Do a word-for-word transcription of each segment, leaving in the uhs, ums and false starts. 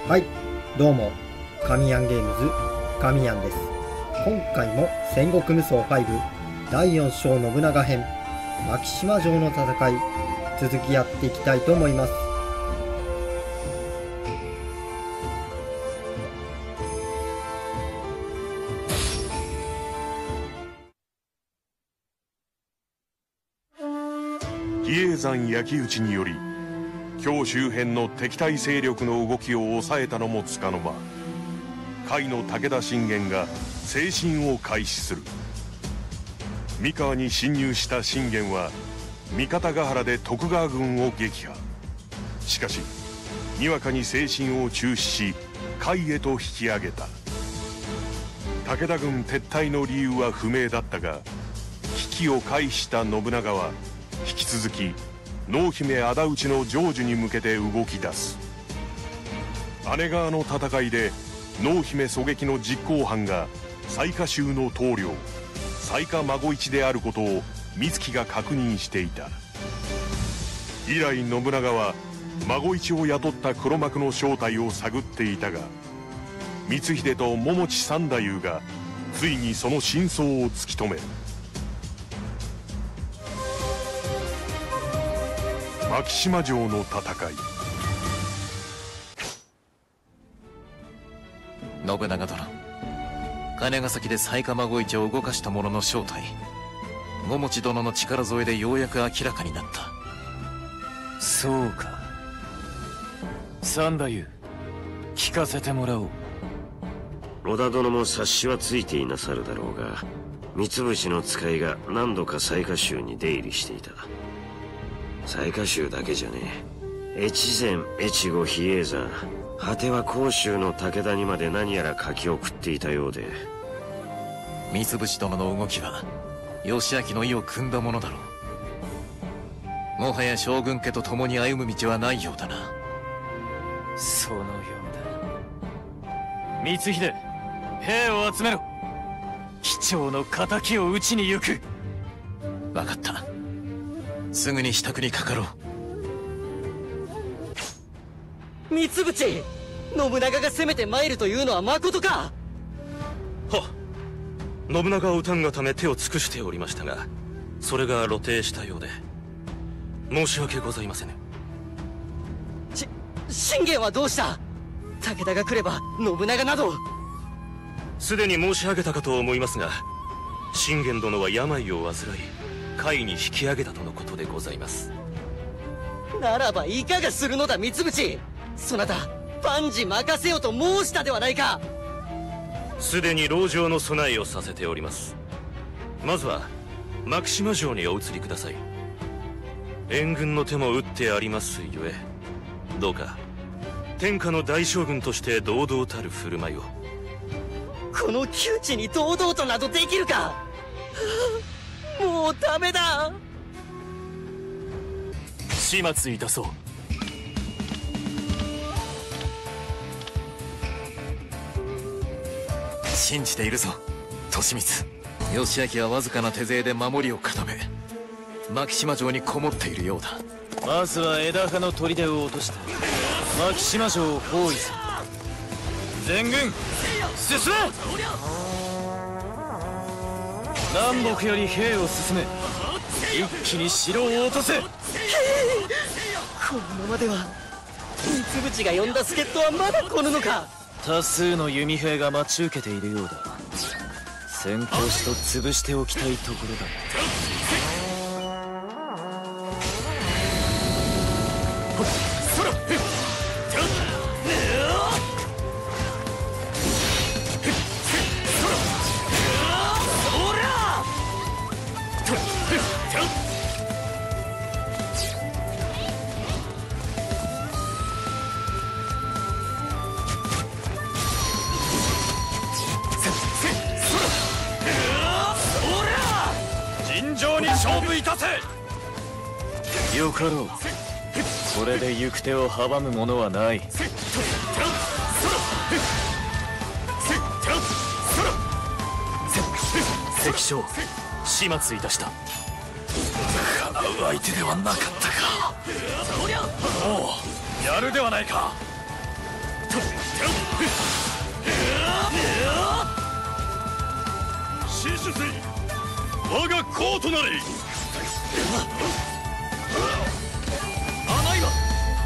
はい、どうも、神ヤンゲームズ、神ヤンです。今回も戦国無双ファイブだいよん章信長編、牧島城の戦い、続きやっていきたいと思います。 比叡山焼き討ちにより京周辺の敵対勢力の動きを抑えたのもつかの間、甲斐の武田信玄が西進を開始する。三河に侵入した信玄は三方ヶ原で徳川軍を撃破。しかしにわかに西進を中止し甲斐へと引き上げた。武田軍撤退の理由は不明だったが、危機を回避した信長は引き続き濃姫仇討ちの成就に向けて動き出す。姉川の戦いで濃姫狙撃の実行犯が雑賀衆の頭領雑賀孫一であることを美月が確認していた。以来信長は孫一を雇った黒幕の正体を探っていたが、光秀と桃地三太夫がついにその真相を突き止める。牧島城の戦い。 信長殿、金ヶ崎で雑賀孫一を動かした者の正体、桃地殿の力添えでようやく明らかになった。 そうか。三太夫、聞かせてもらおう。 織田殿も察しはついていなさるだろうが、三菱の使いが何度か雑賀衆に出入りしていた。雑賀衆だけじゃねえ、越前、越後、比叡山、果ては甲州の武田にまで何やら書き送っていたようで。 三菱殿の動きは義昭の意を汲んだものだろう。もはや将軍家と共に歩む道はないようだな。 そのようだ。光秀、兵を集めろ。貴重の敵を討ちに行く。 分かった。すぐに支度にかかろう。 三淵、信長が攻めて参るというのはまことか。 はっ、信長を討たんがため手を尽くしておりましたが、それが露呈したようで申し訳ございません。 し信玄はどうした。武田が来れば信長など。 すでに申し上げたかと思いますが、信玄殿は病を患い甲斐に引き上げたとのことでございます。 ならばいかがするのだ三淵。そなた万事任せよと申したではないか。 すでに籠城の備えをさせております。まずは牧島城にお移りください。援軍の手も打ってありますゆえ、どうか天下の大将軍として堂々たる振る舞いを。 この窮地に堂々となどできるか。もうダメだ。 始末いたそう。 信じているぞ利光。義昭はわずかな手勢で守りを固め、牧島城にこもっているようだ。 まずは枝葉の砦を落として牧島城を包囲する。全軍進め。南北より兵を進め、一気に城を落とせ。 このままでは三淵が呼んだ助っ人はまだ来ぬのか。 多数の弓兵が待ち受けているようだ。先行しと潰しておきたいところだ。 尋常に勝負いたせ。 よかろう。これで行く手を阻む者はない。関将、始末いたした。 叶う相手ではなかったか。 おう、やるではないか。 死守せい。我が功となれ。 甘いわ。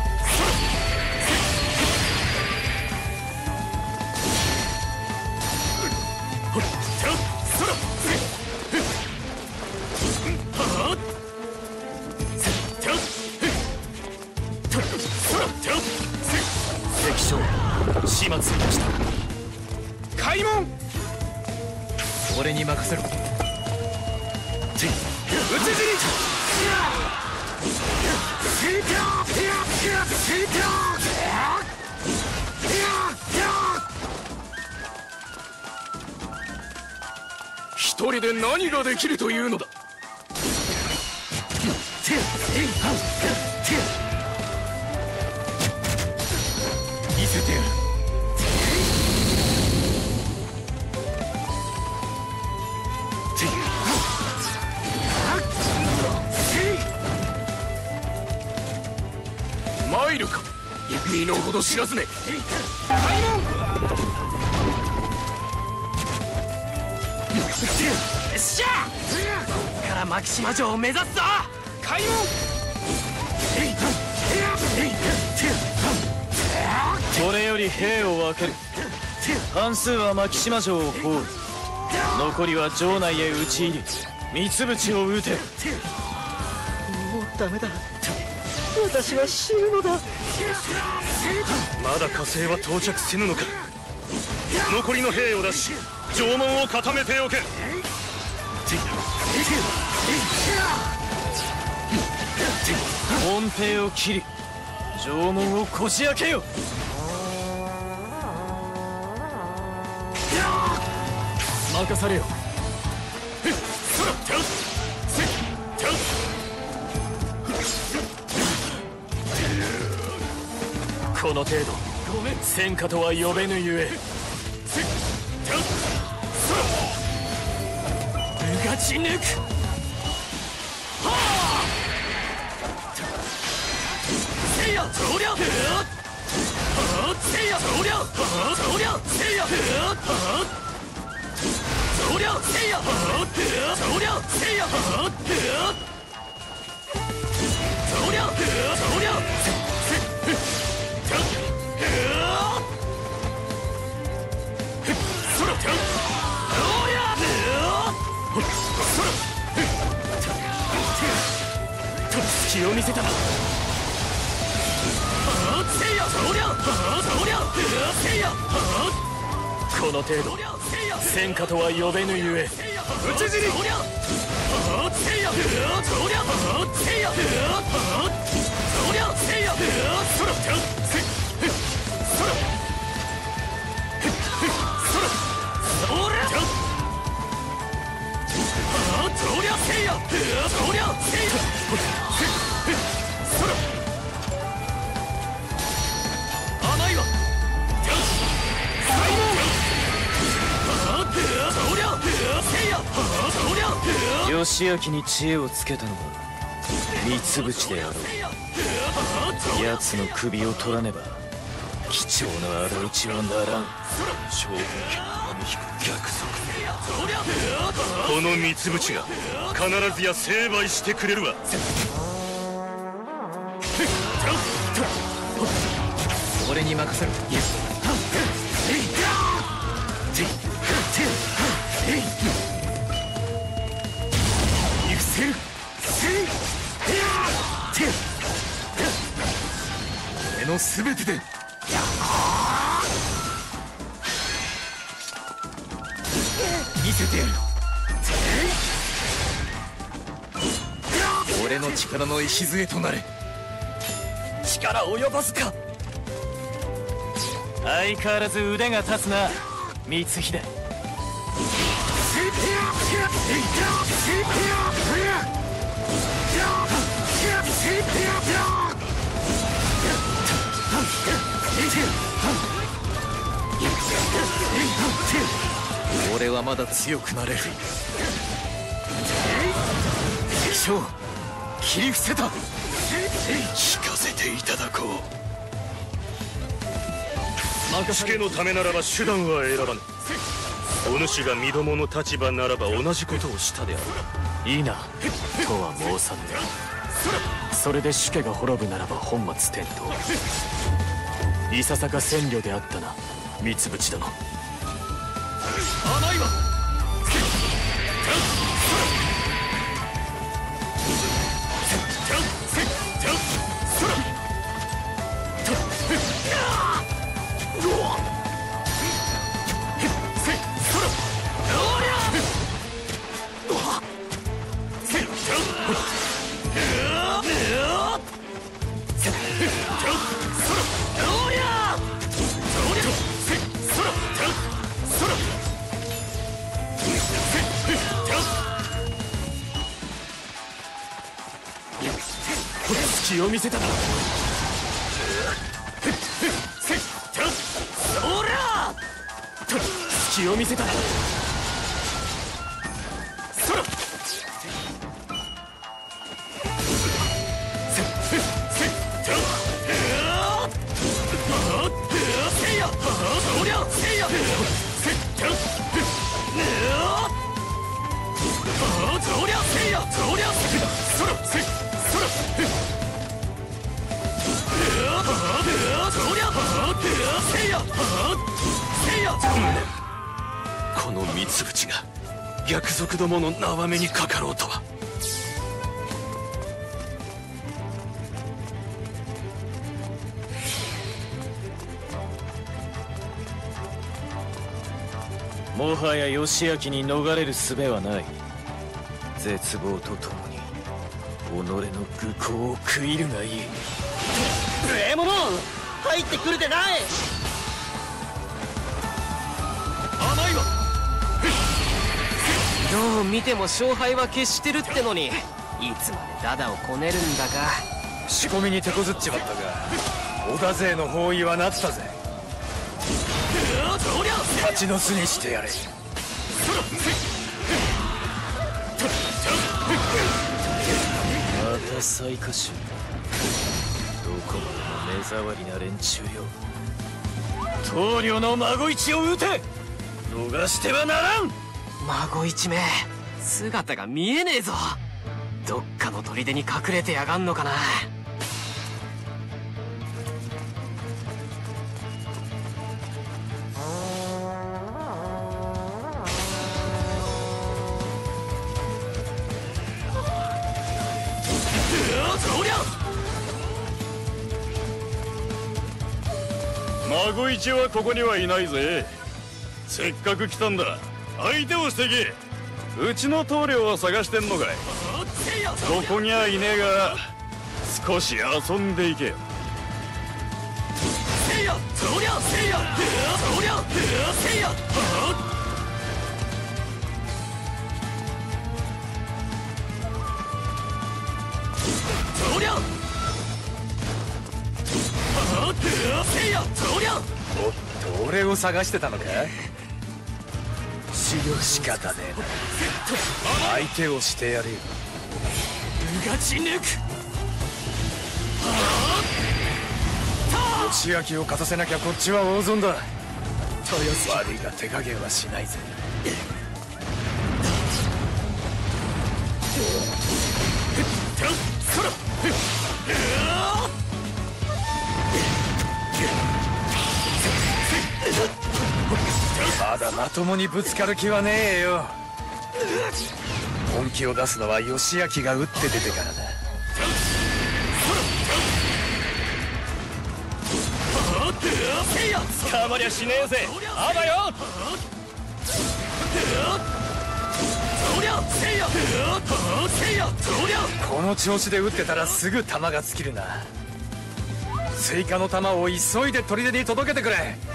関所始末いたした。開門。俺に任せろ。討ち死に。一人で何ができるというのだ。見せてやる。参るか身の程知らずね。開門。よっしゃこっから牧島城を目指すぞ。開門。これより兵を分ける。半数は牧島城を包囲、残りは城内へ討ち入り三淵を討て。 もうダメだ、私は死ぬのだ。 まだ火星は到着せぬのか。残りの兵を出し城門を固めておけ。 門兵を切り城門をこじ開けよ。任されよ。この程度戦果とは呼べぬゆえ、うがち抜く。せいや増量。せいや増量。増量せいや。増量せいや。増量せいや。増量増量。隙を見せたな。せいや増量。増量せいや。この程度戦果とは呼べぬゆえ、討ち死に。せいや増量。せいや増量せいや。そろそろそら増量せいや。増量せいや。そら甘いわ。義明に知恵をつけたのは三淵であろう。奴の首を取らねば貴重な仇討ちはならん。将軍家の引く逆賊。 この三淵が必ずや成敗してくれるわ。 俺に任せる。行くせる。俺の全てで見せてやる。俺の力の礎となれ。力及ばずか。相変わらず腕が立つな光秀。俺はまだ強くなれる。敵将切り伏せた。聞かせていただこう。 主家のためならば手段は選ばぬ。お主が身どもの立場ならば同じことをしたであろう。 いいなとは申さんで、それで主家が滅ぶならば本末転倒。いささか千両であったな三淵殿。甘いわ。隙を見せたな。そら隙を見せたな。そらせいやそりゃせいやそりゃせいやそりゃそらせそらこの三淵が逆賊どもの縄目にかかろうとは。もはや義明に逃れる術はない。絶望とともに己の愚行を食いるがいい。 ええもの入ってくるでない。 甘いわ。 どう見ても勝敗は決してるってのに、いつまでダダをこねるんだか。 仕込みに手こずっちまったが織田勢の包囲はなったぜ。蜂の巣にしてやれ。また最下手。どこまでも目障りな連中よ。棟梁の孫一を撃て。逃してはならん。 孫一め姿が見えねえぞ。どっかの砦に隠れてやがんのかな。 孫一はここにはいないぜ。せっかく来たんだ。相手をしてけ。うちの棟梁を探してんのかい。ここにはいねえが少し遊んでいけよ。せいやそりゃせいやそりゃせいやそりゃせいやそりゃ。 おっと俺を探してたのか。仕方ねえな。相手をしてやれよ。うがち抜く。義明を勝たせなきゃこっちは大損だ。悪いが手加減はしないぜ。まだまともにぶつかる気はねえよ。本気を出すのは義明が打って出てからだ。捕まりゃしねえぜ。あばよ。この調子で撃ってたらすぐ弾が尽きるな。追加の弾を急いで砦に届けてくれ。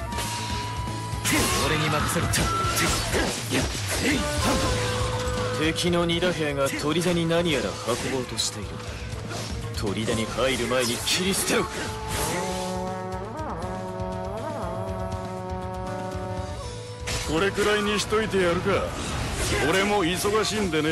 俺に任せる。敵の二打兵が砦に何やら運ぼうとしている。砦に入る前に切り捨てろ。 これくらいにしといてやるか。俺も忙しいんでね。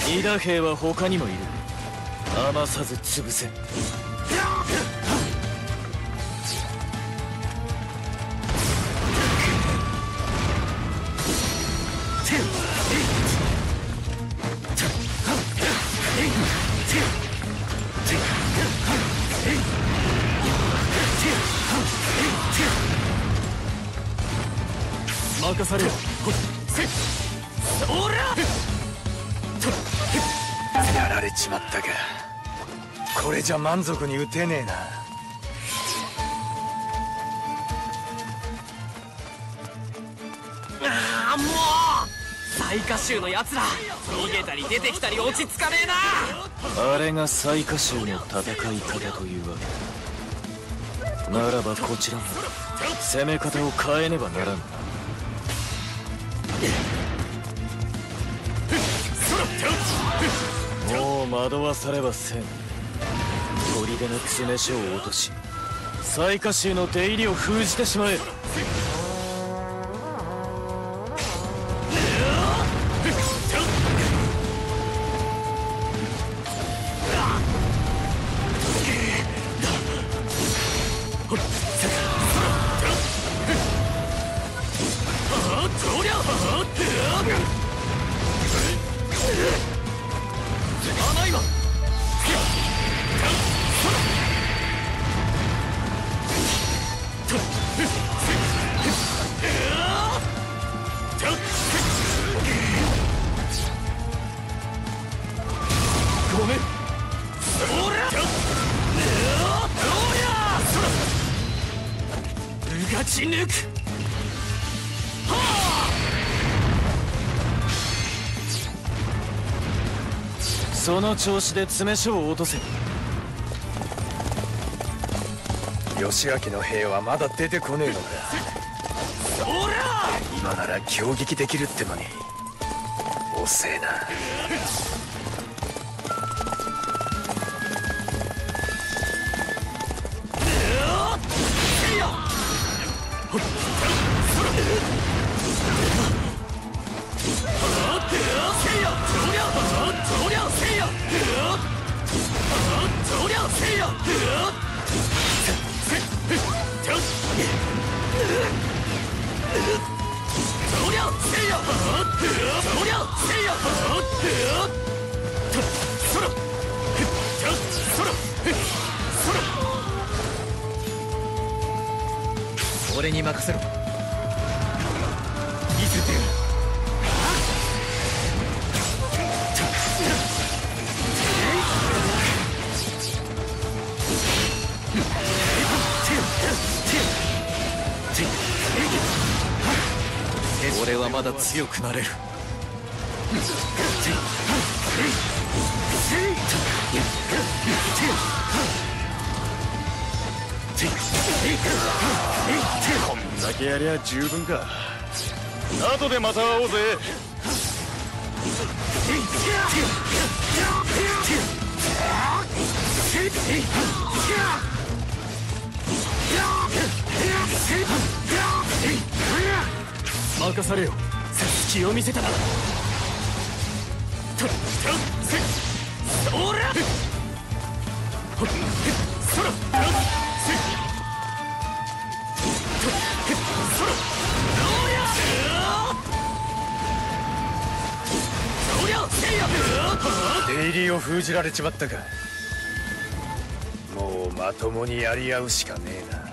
伊田兵は他にもいる。余さず潰せ。任されよ。おらやられちまったか。これじゃ満足に撃てねえな。 ああもう最下衆のやつら逃げたり出てきたり落ち着かねえな。 あれが最下衆の戦い方というわけならば、こちらも攻め方を変えねばならん。もう惑わされはせん。砦の詰め所を落とし、最下衆の出入りを封じてしまえ。その調子で詰め所を落とせ。義明の兵はまだ出てこねえのか。今なら強撃できるってのに遅えな。俺に任せろ。見せてやる。俺はまだ強くなれる。こんだけやりゃ十分か。後でまた会おうぜ。任されよ。隙を見せたな。おら出入りを封じられちまったか。もうまともにやり合うしかねえな。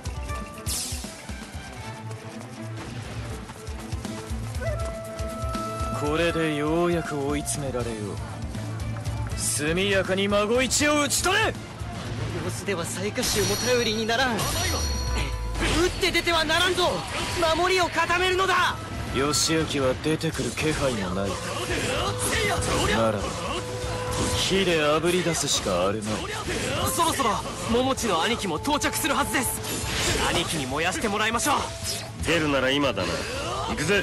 これでようやく追い詰められよう。速やかに孫一を討ち取れ。 様子では最下衆も頼りにならん。撃って出てはならんぞ。守りを固めるのだ。 義明は出てくる気配もない。ならば火で炙り出すしかあるまい。 そろそろ桃地の兄貴も到着するはずです。兄貴に燃やしてもらいましょう。 出るなら今だな。行くぜ。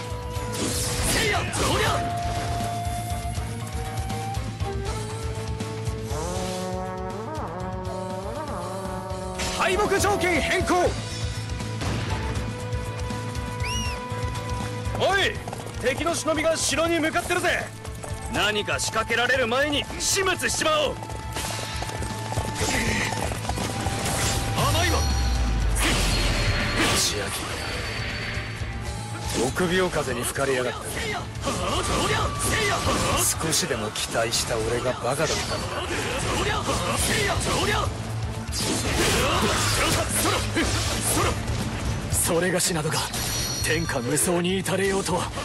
敗北条件変更。おい、敵の忍びが城に向かってるぜ。 何か仕掛けられる前に始末しちまおう。甘いわ。吉明、臆病風に吹かれやがった。少しでも期待した俺がバカだったんだ。それがしなどが天下無双に至れようとは。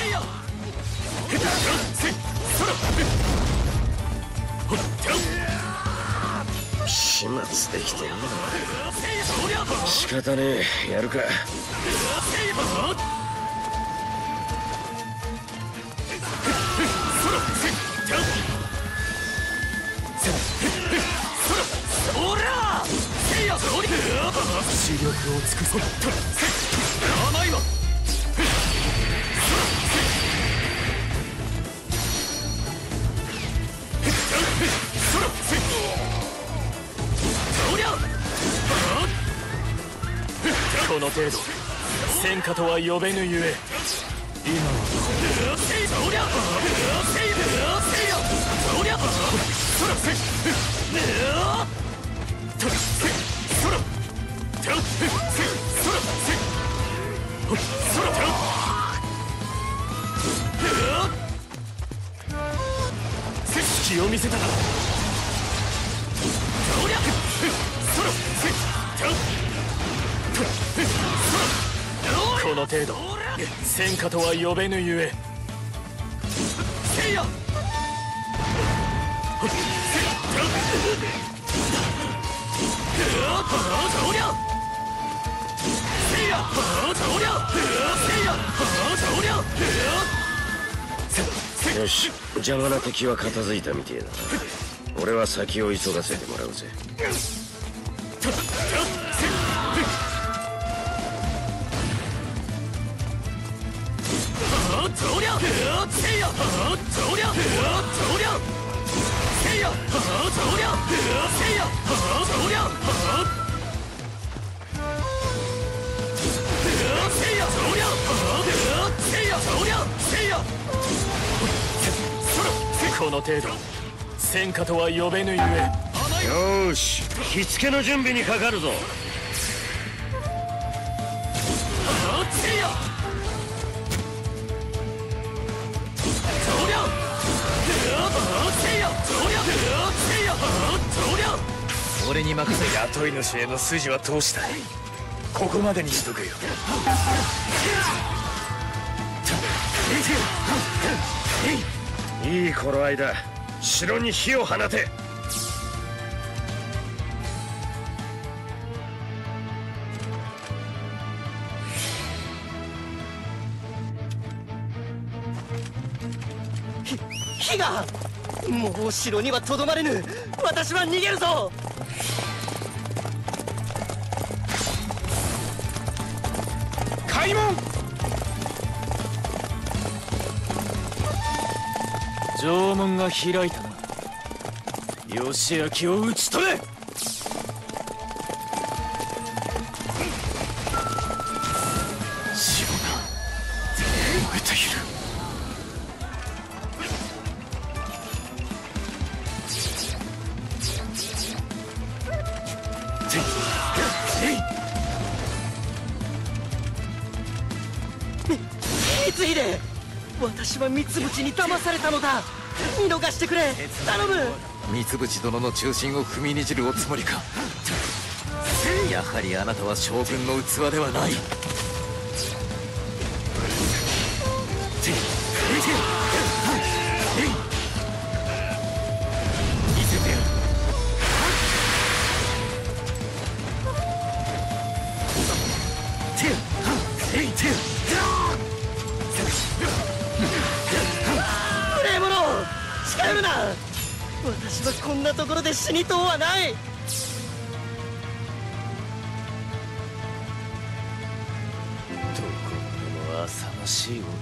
始末できてるな。仕方ねえ、やるか。 視力を尽くそう。甘いわ。この程度戦果とは呼べぬゆえ、今は隙を見せたな。この程度戦果とは呼べぬゆえ、 よし、邪魔な敵は片付いたみてえだな。俺は先を急がせてもらうぜ。 この程度戦果とは呼べぬゆえ。 よし、火付けの準備にかかるぞ。 俺に任せ、雇い主への筋は通したい。ここまでにしとくよ。 いい頃合いだ。城に火を放て。 火がもう城にはとどまれぬ。私は逃げるぞ。 開門。城門が開いたな。義明を討ち取れ。城が燃えている。 光秀、私は三淵に騙されたのだ。見逃してくれ、頼む。 三淵殿の中心を踏みにじるおつもりか。やはりあなたは将軍の器ではない。見せてやる。 無礼者、近寄るな。私はこんなところで死にとうはない。 どこまでも浅ましい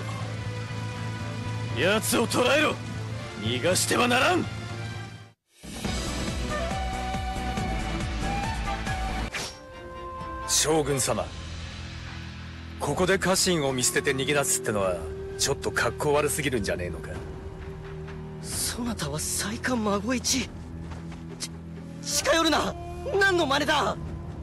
男よ。奴を捕らえろ。逃がしてはならん。将軍様、ここで家臣を見捨てて逃げ出すってのはちょっと格好悪すぎるんじゃねえのか。 そなたは西下孫一。ち近寄るな。何の真似だ。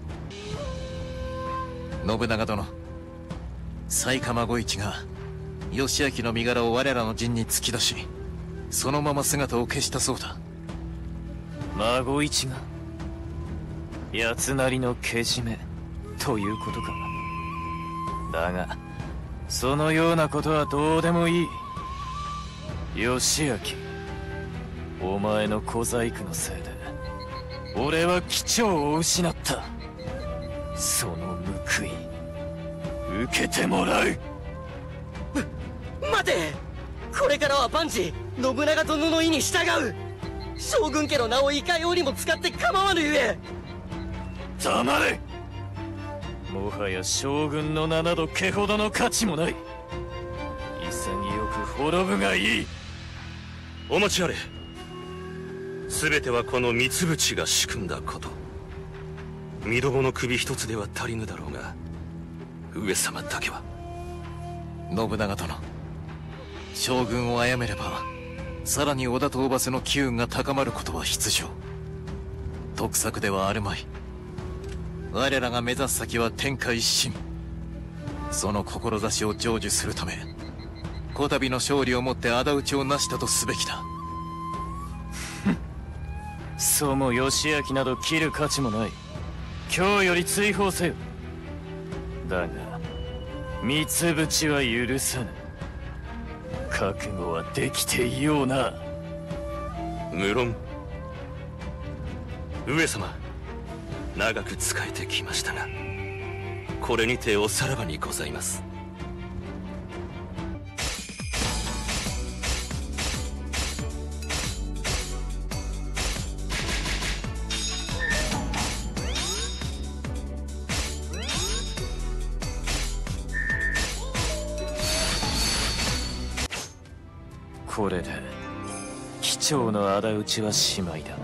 信長殿、西下孫一が義明の身柄を我らの陣に突き出し、そのまま姿を消したそうだ。 孫一が奴なりのけじめということか。だがそのようなことはどうでもいい。義明、お前の小細工のせいで俺は機長を失った。その報い受けてもらう。 待て。これからは万事信長殿の意に従う。将軍家の名をいかようにも使って構わぬゆえ。 黙れ。もはや将軍の名など毛ほどの価値もない。潔く滅ぶがいい。 お待ちあれ。全てはこの三淵が仕組んだこと。身どもの首一つでは足りぬだろうが、上様だけは。 信長殿、将軍を殺めればさらに織田と大場の機運が高まることは必定。得策ではあるまい。我らが目指す先は天下一新。その志を成就するため、こたびの勝利をもって仇討ちを成したとすべきだ。 そうも義明など切る価値もない。今日より追放せよ。だが三淵は許さぬ。覚悟はできていような。 無論。上様、長く仕えてきましたが、これにておさらばにございます。 これで機長の仇討ちはしまいだ。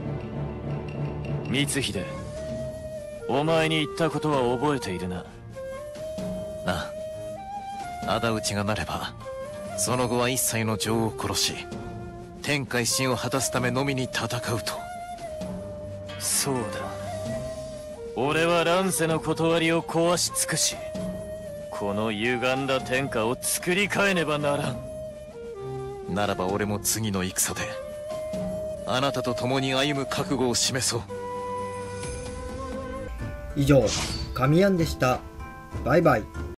光秀、お前に言ったことは覚えているな。 なあ、仇討ちがなればその後は一切の情を殺し、天下一新を果たすためのみに戦うと。 そうだ。俺は乱世の断りを壊し尽くし、この歪んだ天下を作り変えねばならん。 ならば俺も次の戦であなたと共に歩む覚悟を示そう。 以上、神庵でした。バイバイ。